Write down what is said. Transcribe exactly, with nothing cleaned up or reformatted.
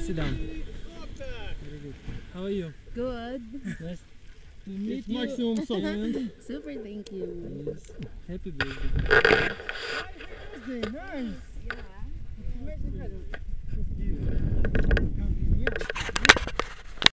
sit down. Very good. How are you? Good. Nice to meet It's you. maximum supplement. Super, thank you. Yes. Happy birthday. Nice.